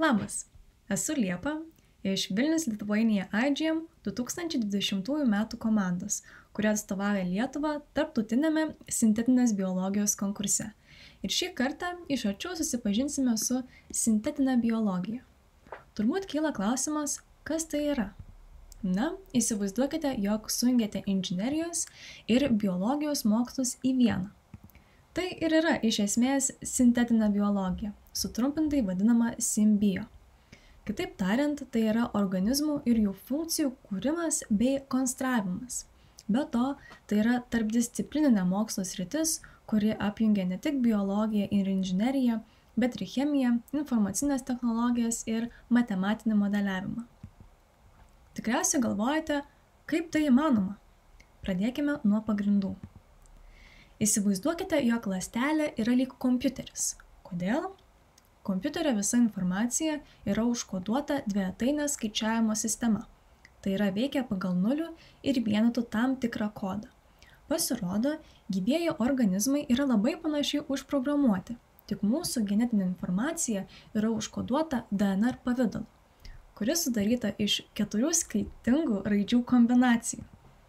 Labas, esu Liepa iš Vilnius Lithuania IGM 2020 m. komandos, kuri atstovauja Lietuvą tarptautiniame sintetinės biologijos konkurse. Ir šį kartą iš arčiau susipažinsime su sintetine biologija. Turbūt kyla klausimas, kas tai yra? Na, įsivaizduokite, jog sujungiate inžinerijos ir biologijos mokslus į vieną. Tai ir yra iš esmės sintetinė biologija, sutrumpintai vadinama SynBio. Kitaip tariant, tai yra organizmų ir jų funkcijų kūrimas bei konstravimas. Be to, tai yra tarpdisciplininė mokslo sritis, kuri apjungia ne tik biologiją ir inžineriją, bet ir chemiją, informacinės technologijas ir matematinį modeliavimą. Tikriausiai galvojate, kaip tai įmanoma? Pradėkime nuo pagrindų. Įsivaizduokite, jog ląstelė yra lyg kompiuteris. Kodėl? Kompiuterio visa informacija yra užkoduota dvejetainė skaičiavimo sistema. Tai yra veikia pagal nulių ir vienetų tam tikrą kodą. Pasirodo, gyvieji organizmai yra labai panašiai užprogramuoti, tik mūsų genetinė informacija yra užkoduota DNR pavidalu, kuris sudaryta iš 4 skirtingų raidžių kombinacijų.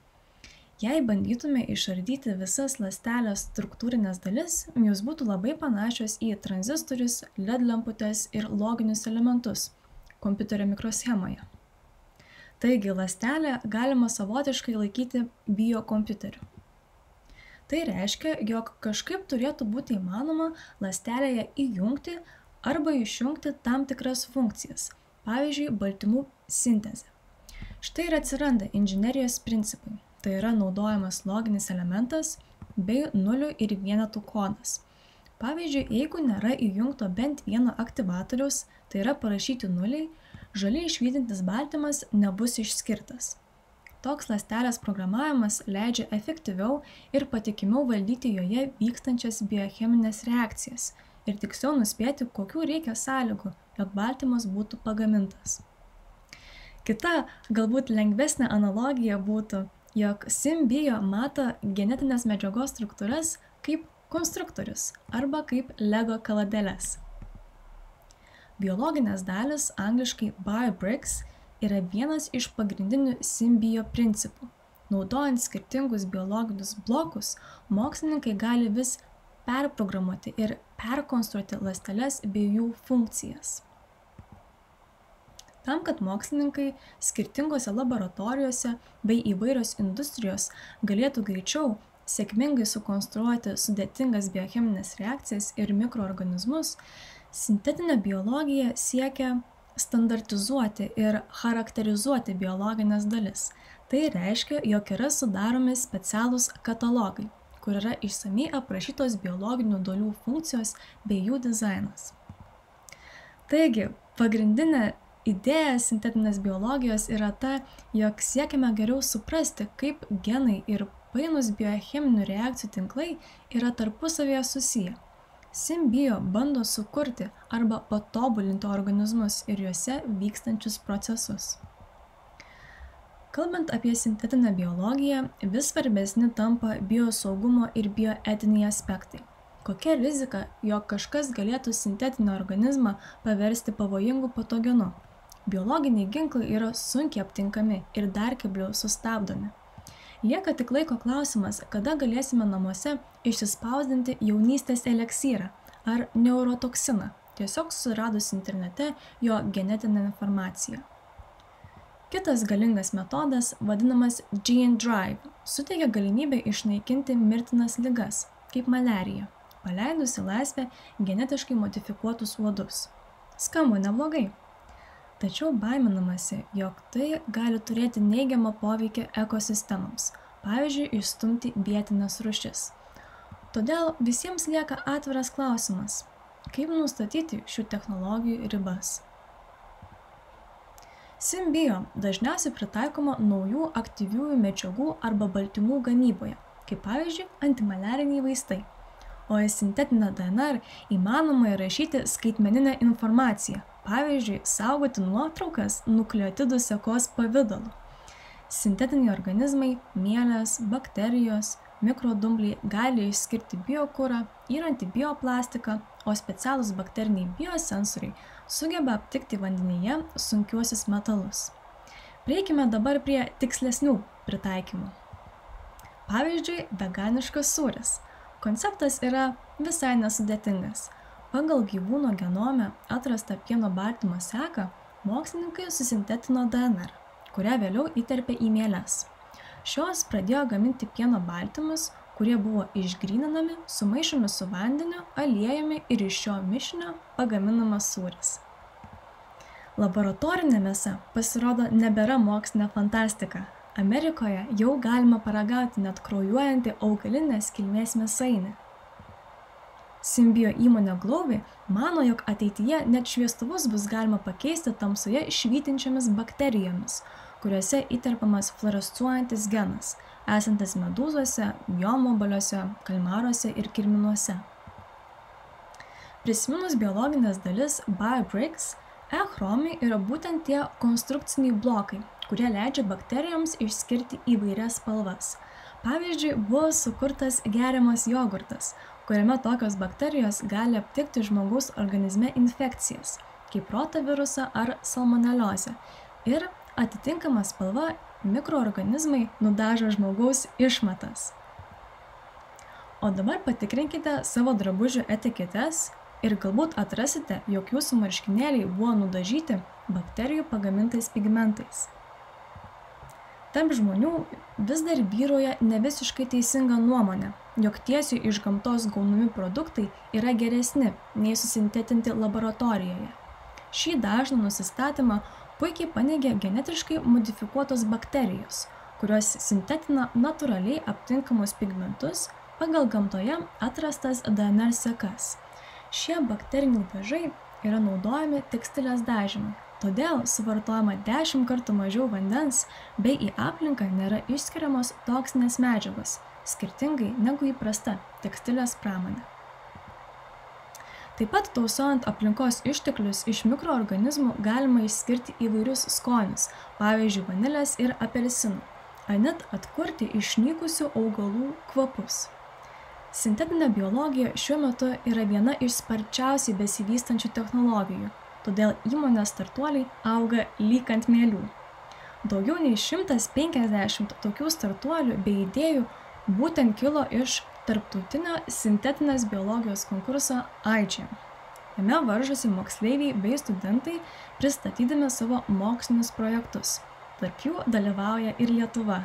Jei bandytume išardyti visas ląstelės struktūrinės dalis, jos būtų labai panašios į tranzistorius, LED lemputes ir loginius elementus kompiuterio mikroschemoje. Taigi ląstelę galima savotiškai laikyti biokompiuteriu. Tai reiškia, jog kažkaip turėtų būti įmanoma ląstelėje įjungti arba išjungti tam tikras funkcijas, pavyzdžiui, baltymų sintezę. Štai ir atsiranda inžinerijos principai. Tai yra naudojamas loginis elementas bei nulių ir vienetų kodas. Pavyzdžiui, jeigu nėra įjungto bent vieno aktyvatoriaus, tai yra parašyti nuliai, žaliai švytintis baltymas nebus išskirtas. Toks ląstelės programavimas leidžia efektyviau ir patikimiau valdyti joje vykstančias biocheminės reakcijas ir tiksliau nuspėti, kokių reikia sąlygų, jog baltymas būtų pagamintas. Kita, galbūt lengvesnė analogija būtų, jog SynBio mato genetinės medžiagos struktūras kaip konstruktorius arba kaip Lego kaladėles. Biologinės dalys, angliškai biobricks, yra vienas iš pagrindinių SynBio principų. Naudojant skirtingus biologinius blokus, mokslininkai gali vis perprogramuoti ir perkonstruoti ląsteles bei jų funkcijas. Tam, kad mokslininkai skirtingose laboratorijose bei įvairios industrijos galėtų greičiau sėkmingai sukonstruoti sudėtingas biocheminės reakcijas ir mikroorganizmus, sintetinė biologija siekia standartizuoti ir charakterizuoti biologinės dalis. Tai reiškia, jog yra sudaromi specialūs katalogai, kur yra išsamiai aprašytos biologinių dalių funkcijos bei jų dizainas. Taigi, pagrindinė idėja sintetinės biologijos yra ta, jog siekiame geriau suprasti, kaip genai ir painūs biocheminių reakcijų tinklai yra tarpusavėje susiję. SynBio bando sukurti arba patobulinti organizmus ir juose vykstančius procesus. Kalbant apie sintetinę biologiją, vis svarbesni tampa biosaugumo ir bioetiniai aspektai. Kokia rizika, jog kažkas galėtų sintetinį organizmą paversti pavojingu patogenu? Biologiniai ginklai yra sunkiai aptinkami ir dar kebliau sustabdomi. Lieka tik laiko klausimas, kada galėsime namuose išsispausdinti jaunystės eliksyrą ar neurotoksiną, tiesiog suradus internete jo genetinę informaciją. Kitas galingas metodas, vadinamas Gene Drive, suteikia galimybę išnaikinti mirtinas ligas, kaip maliarija, paleidus į laisvę genetiškai modifikuotus uodus. Skamba neblogai. Tačiau baiminamasi, jog tai gali turėti neigiamą poveikį ekosistemams, pavyzdžiui, išstumti vietinės rūšis. Todėl visiems lieka atviras klausimas, kaip nustatyti šių technologijų ribas. SynBio dažniausiai pritaikoma naujų aktyviųjų medžiagų arba baltymų gamyboje, kaip pavyzdžiui, antimaliariniai vaistai. O į sintetinę DNR įmanoma įrašyti skaitmeninę informaciją, pavyzdžiui, saugoti nuotraukas nukleotidų sekos pavidalu. Sintetiniai organizmai, mielės, bakterijos, mikrodumbliai gali išskirti biokurą, yrantį bioplastiką, o specialūs bakteriniai biosensoriai sugeba aptikti vandenyje sunkiuosius metalus. Prieikime dabar prie tikslesnių pritaikymų. Pavyzdžiui, veganiškas sūris. Konceptas yra visai nesudėtingas. Pagal gyvūno genome atrastą pieno baltymo seką mokslininkai susintetino DNR, kurią vėliau įterpė į mieles. Šios pradėjo gaminti pieno baltymus, kurie buvo išgryninami, sumaišomi su vandeniu, aliejumi ir iš šio mišinio pagaminamas sūris. Laboratorinė mėsa pasirodo nebėra mokslinė fantastika. Amerikoje jau galima paragauti net kraujuojantį augalinės kilmės mėsainį. Symbio įmonė Glovi mano, jog ateityje net šviestuvus bus galima pakeisti tamsoje švytinčiomis bakterijomis, kuriuose įterpiamas fluorescuojantis genas, esantis medūzose, biomobaliuose, kalmaruose ir kirminuose. Prisiminus biologinės dalis BioBricks, E-chromai yra būtent tie konstrukciniai blokai, kurie leidžia bakterijoms išskirti įvairias spalvas. Pavyzdžiui, buvo sukurtas geriamas jogurtas, kuriame tokios bakterijos gali aptikti žmogaus organizme infekcijas, kaip rotavirusą ar salmoneliozę, ir atitinkama spalva mikroorganizmai nudažo žmogaus išmatas. O dabar patikrinkite savo drabužių etiketes ir galbūt atrasite, jog jūsų marškinėliai buvo nudažyti bakterijų pagamintais pigmentais. Tarp žmonių vis dar vyrauja nevisiškai teisinga nuomonė, jog tiesiai iš gamtos gaunami produktai yra geresni nei susintetinti laboratorijoje. Šį dažną nusistatymą puikiai paneigia genetiškai modifikuotos bakterijos, kurios sintetina natūraliai aptinkamus pigmentus pagal gamtoje atrastas DNR sekas. Šie bakteriniai dažai yra naudojami tekstilės dažymui, todėl suvartojama 10 kartų mažiau vandens bei į aplinką nėra išskiriamos toksinės medžiagos, skirtingai negu įprasta tekstilės pramonė. Taip pat tausojant aplinkos išteklius iš mikroorganizmų galima išskirti įvairius skonius, pavyzdžiui vanilės ir apelsinų, ar net atkurti išnykusių augalų kvapus. Sintetinė biologija šiuo metu yra viena iš sparčiausiai besivystančių technologijų, todėl įmonės startuoliai auga lyg ant mielių. Daugiau nei 150 tokių startuolių bei idėjų būtent kilo iš tarptautinio sintetinės biologijos konkurso iGEM. Jame varžosi moksleiviai bei studentai pristatydami savo mokslinius projektus. Tarp jų dalyvauja ir Lietuva.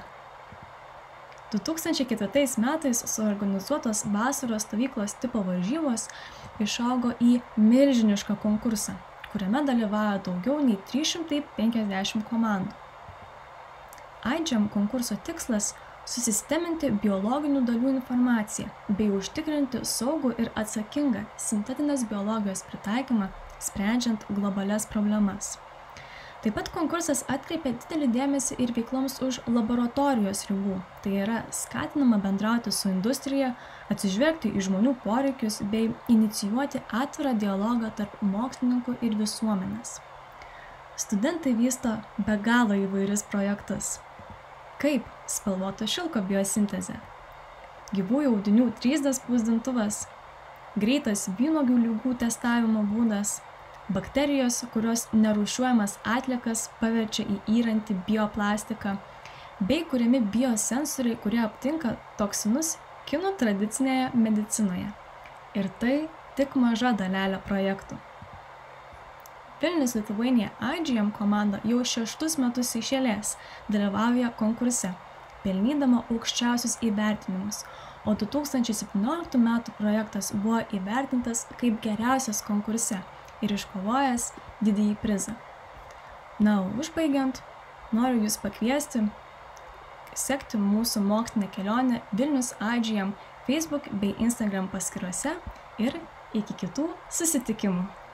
2004 metais suorganizuotos vasaros stovyklos tipo varžybos išaugo į milžinišką konkursą, kuriame dalyvauja daugiau nei 350 komandų. iGEM konkurso tikslas – susisteminti biologinių dalių informaciją bei užtikrinti saugų ir atsakingą sintetinės biologijos pritaikymą, sprendžiant globalias problemas. Taip pat konkursas atkreipė didelį dėmesį ir veikloms už laboratorijos ribų, tai yra skatinama bendrauti su industrija, atsižvelgti į žmonių poreikius bei inicijuoti atvirą dialogą tarp mokslininkų ir visuomenės. Studentai vysto be galo įvairius projektus. Kaip spalvoto šilko biosintezė, gyvųjų audinių 3D spausdintuvas, greitas vynuogių ligų testavimo būdas, bakterijos, kurios nerūšiuojamas atliekas paverčia į yrantį bioplastiką, bei kuriami biosensoriai, kurie aptinka toksinus kinų tradicinėje medicinoje. Ir tai tik maža dalelė projektų. Vilnius Lithuania iGEM komanda jau 6 metus iš eilės dalyvauja konkurse, pelnydama aukščiausius įvertinimus, o 2017 metų projektas buvo įvertintas kaip geriausias konkurse ir iškovojęs didįjį prizą. Na, o užbaigiant, noriu Jūs pakviesti sekti mūsų mokslinę kelionę Vilnius iGEM Facebook bei Instagram paskyrose ir iki kitų susitikimų.